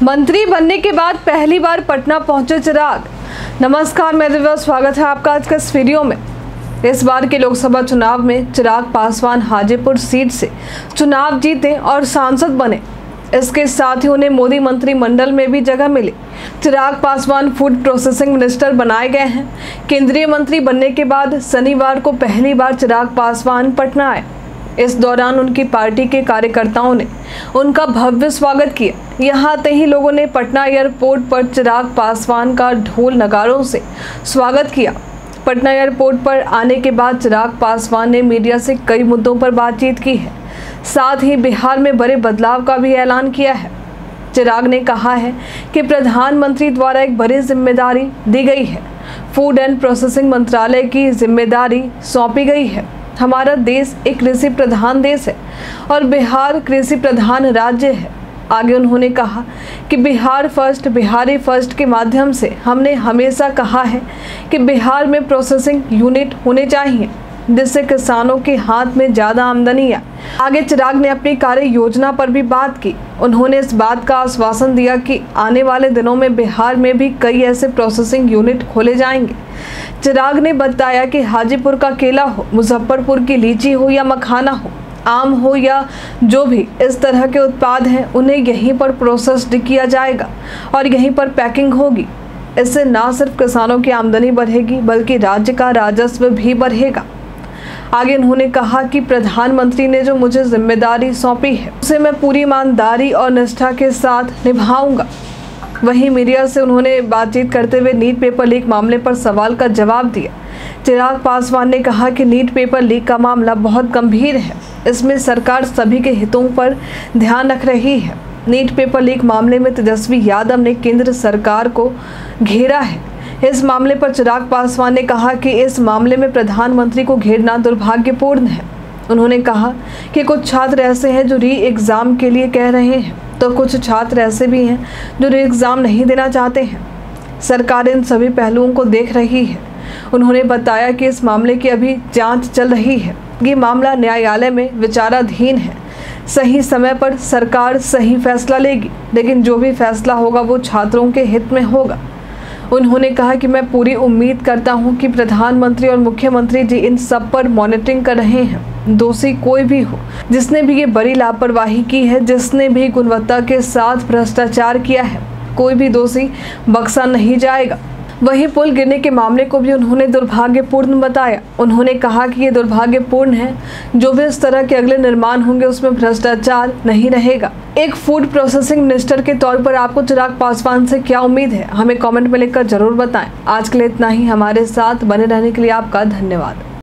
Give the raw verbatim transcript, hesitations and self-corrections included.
मंत्री बनने के बाद पहली बार पटना पहुंचे चिराग। नमस्कार, मैं दिव्या, स्वागत है आपका आज के इस वीडियो में। इस बार के लोकसभा चुनाव में चिराग पासवान हाजीपुर सीट से चुनाव जीते और सांसद बने। इसके साथ ही उन्हें मोदी मंत्रिमंडल में भी जगह मिली। Chirag Paswan food processing minister बनाए गए हैं। केंद्रीय मंत्री बनने के बाद शनिवार को पहली बार चिराग पासवान पटना आए। इस दौरान उनकी पार्टी के कार्यकर्ताओं ने उनका भव्य स्वागत किया। यहाँ आते ही लोगों ने पटना एयरपोर्ट पर चिराग पासवान का ढोल नगारों से स्वागत किया। पटना एयरपोर्ट पर आने के बाद चिराग पासवान ने मीडिया से कई मुद्दों पर बातचीत की है। साथ ही बिहार में बड़े बदलाव का भी ऐलान किया है। चिराग ने कहा है कि प्रधानमंत्री द्वारा एक बड़ी जिम्मेदारी दी गई है। फूड एंड प्रोसेसिंग मंत्रालय की जिम्मेदारी सौंपी गई है। हमारा देश एक कृषि प्रधान देश है और बिहार कृषि प्रधान राज्य है। आगे उन्होंने कहा कि बिहार फर्स्ट, बिहारी फर्स्ट के माध्यम से हमने हमेशा कहा है कि बिहार में प्रोसेसिंग यूनिट होने चाहिए जिससे किसानों के हाथ में ज़्यादा आमदनी आए। आगे चिराग ने अपनी कार्य योजना पर भी बात की। उन्होंने इस बात का आश्वासन दिया कि आने वाले दिनों में बिहार में भी कई ऐसे प्रोसेसिंग यूनिट खोले जाएंगे। चिराग ने बताया कि हाजीपुर का केला हो, मुजफ्फरपुर की लीची हो या मखाना हो, आम हो या जो भी इस तरह के उत्पाद हैं, उन्हें यहीं पर प्रोसेस्ड किया जाएगा और यहीं पर पैकिंग होगी। इससे न सिर्फ किसानों की आमदनी बढ़ेगी बल्कि राज्य का राजस्व भी बढ़ेगा। आगे उन्होंने कहा कि प्रधानमंत्री ने जो मुझे जिम्मेदारी सौंपी है उसे मैं पूरी ईमानदारी और निष्ठा के साथ निभाऊंगा। वहीं मीडिया से उन्होंने बातचीत करते हुए नीट पेपर लीक मामले पर सवाल का जवाब दिया। चिराग पासवान ने कहा कि नीट पेपर लीक का मामला बहुत गंभीर है। इसमें सरकार सभी के हितों पर ध्यान रख रही है। नीट पेपर लीक मामले में तेजस्वी यादव ने केंद्र सरकार को घेरा है। इस मामले पर चिराग पासवान ने कहा कि इस मामले में प्रधानमंत्री को घेरना दुर्भाग्यपूर्ण है। उन्होंने कहा कि कुछ छात्र ऐसे हैं जो री एग्ज़ाम के लिए कह रहे हैं, तो कुछ छात्र ऐसे भी हैं जो री एग्ज़ाम नहीं देना चाहते हैं। सरकार इन सभी पहलुओं को देख रही है। उन्होंने बताया कि इस मामले की अभी जांच चल रही है। ये मामला न्यायालय में विचाराधीन है। सही समय पर सरकार सही फैसला लेगी, लेकिन जो भी फैसला होगा वो छात्रों के हित में होगा। उन्होंने कहा कि मैं पूरी उम्मीद करता हूं कि प्रधानमंत्री और मुख्यमंत्री जी इन सब पर मॉनिटरिंग कर रहे हैं। दोषी कोई भी हो, जिसने भी ये बड़ी लापरवाही की है, जिसने भी गुणवत्ता के साथ भ्रष्टाचार किया है, कोई भी दोषी बख्शा नहीं जाएगा। वहीं पुल गिरने के मामले को भी उन्होंने दुर्भाग्यपूर्ण बताया। उन्होंने कहा कि ये दुर्भाग्यपूर्ण है। जो भी इस तरह के अगले निर्माण होंगे उसमें भ्रष्टाचार नहीं रहेगा। एक फूड प्रोसेसिंग मिनिस्टर के तौर पर आपको चिराग पासवान से क्या उम्मीद है, हमें कमेंट में लिखकर जरूर बताएं। आज के लिए इतना ही। हमारे साथ बने रहने के लिए आपका धन्यवाद।